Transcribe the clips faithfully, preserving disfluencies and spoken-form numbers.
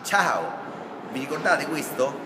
Ciao, vi ricordate questo?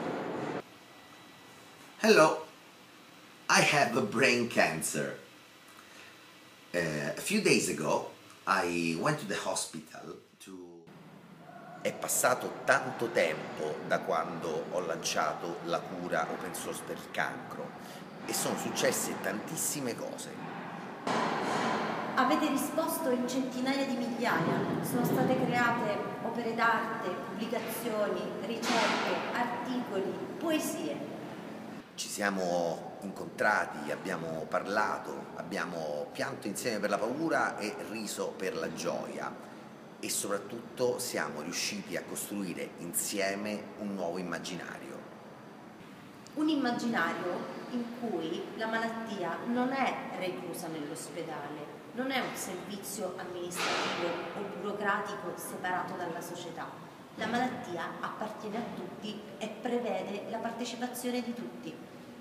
Hello, I have a brain cancer. Uh, a few days ago I went to the hospital to... È passato tanto tempo da quando ho lanciato la cura open source per il cancro e sono successe tantissime cose. Avete risposto in centinaia di migliaia, sono state create opere d'arte, pubblicazioni, ricerche, articoli, poesie. Ci siamo incontrati, abbiamo parlato, abbiamo pianto insieme per la paura e riso per la gioia e soprattutto siamo riusciti a costruire insieme un nuovo immaginario. Un immaginario in cui la malattia non è reclusa nell'ospedale, non è un servizio amministrativo o burocratico separato dalla società. La malattia appartiene a tutti e prevede la partecipazione di tutti.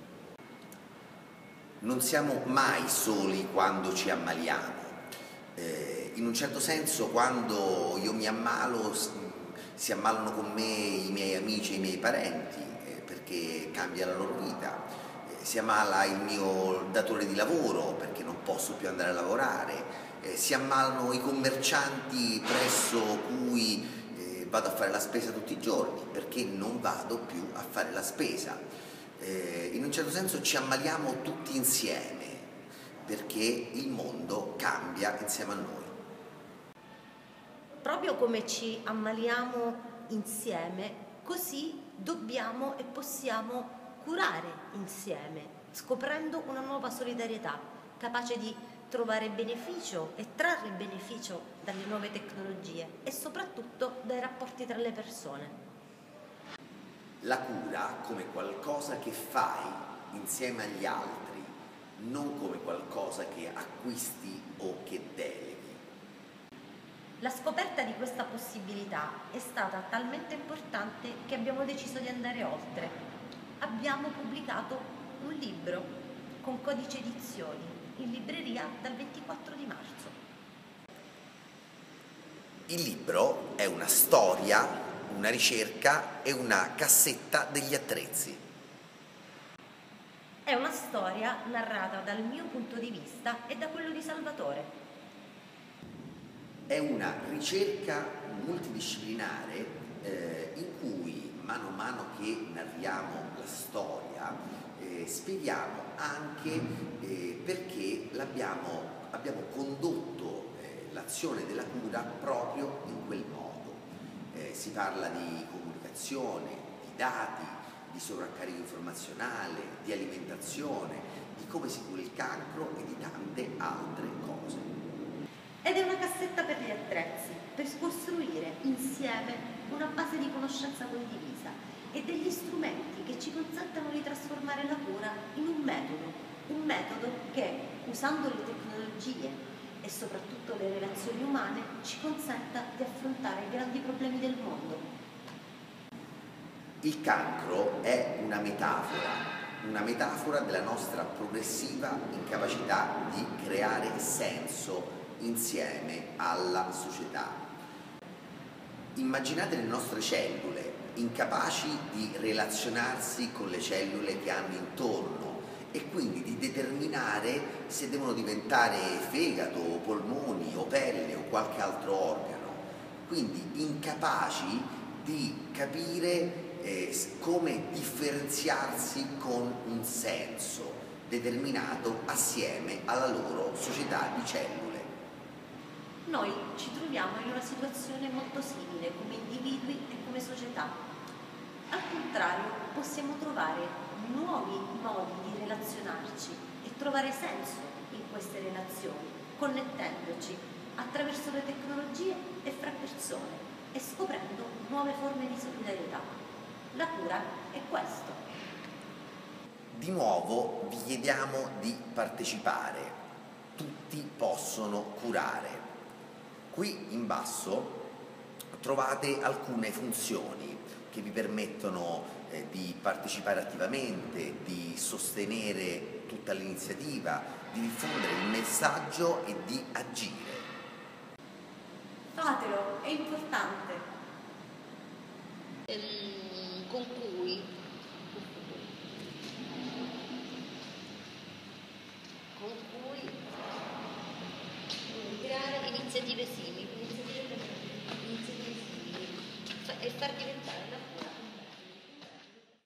Non siamo mai soli quando ci ammaliamo. Eh, in un certo senso, quando io mi ammalo, si ammalano con me i miei amici e i miei parenti, eh, perché cambia la loro vita. Si ammala il mio datore di lavoro perché non posso più andare a lavorare, eh, si ammalano i commercianti presso cui eh, vado a fare la spesa tutti i giorni perché non vado più a fare la spesa. Eh, in un certo senso ci ammaliamo tutti insieme perché il mondo cambia insieme a noi. Proprio come ci ammaliamo insieme, così dobbiamo e possiamo curare insieme, scoprendo una nuova solidarietà, capace di trovare beneficio e trarre beneficio dalle nuove tecnologie e soprattutto dai rapporti tra le persone. La cura come qualcosa che fai insieme agli altri, non come qualcosa che acquisti o che deleghi. La scoperta di questa possibilità è stata talmente importante che abbiamo deciso di andare oltre. Abbiamo pubblicato un libro con Codice Edizioni in libreria dal ventiquattro di marzo. Il libro è una storia, una ricerca e una cassetta degli attrezzi. È una storia narrata dal mio punto di vista e da quello di Salvatore. È una ricerca multidisciplinare eh, in cui mano a mano che narriamo la storia eh, spieghiamo anche eh, perché l'abbiamo, abbiamo condotto eh, l'azione della cura proprio in quel modo. Eh, si parla di comunicazione, di dati, di sovraccarico informazionale, di alimentazione, di come si cura il cancro e di tante altre cose. Ed è una cassetta per gli attrezzi, per costruire insieme una base di conoscenza condivisa e degli strumenti che ci consentano di trasformare la cura in un metodo, un metodo che, usando le tecnologie e soprattutto le relazioni umane, ci consenta di affrontare i grandi problemi del mondo. Il cancro è una metafora, una metafora della nostra progressiva incapacità di creare senso insieme alla società. Immaginate le nostre cellule incapaci di relazionarsi con le cellule che hanno intorno e quindi di determinare se devono diventare fegato, polmoni o pelle o qualche altro organo. Quindi incapaci di capire eh, come differenziarsi con un senso determinato assieme alla loro società di cellule. Noi ci troviamo in una situazione molto simile come individui e come società. Al contrario, possiamo trovare nuovi modi di relazionarci e trovare senso in queste relazioni, connettendoci attraverso le tecnologie e fra persone e scoprendo nuove forme di solidarietà. La cura è questo. Di nuovo vi chiediamo di partecipare. Tutti possono curare. Qui in basso trovate alcune funzioni che vi permettono eh, di partecipare attivamente, di sostenere tutta l'iniziativa, di diffondere il messaggio e di agire. Fatelo, è importante. ehm, con cui con cui creare iniziative simili, iniziative, iniziative simili fa- e far diventare la